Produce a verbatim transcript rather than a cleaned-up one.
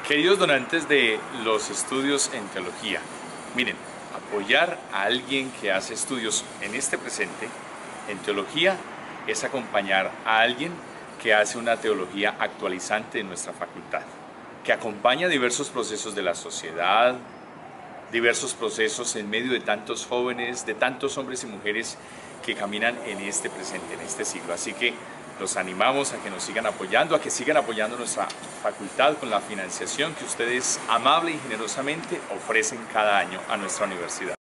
Queridos donantes de los estudios en teología, miren, apoyar a alguien que hace estudios en este presente, en teología, es acompañar a alguien que hace una teología actualizante en nuestra facultad, que acompaña diversos procesos de la sociedad, diversos procesos en medio de tantos jóvenes, de tantos hombres y mujeres que caminan en este presente, en este siglo. Así que los animamos a que nos sigan apoyando, a que sigan apoyando nuestra facultad con la financiación que ustedes amable y generosamente ofrecen cada año a nuestra universidad.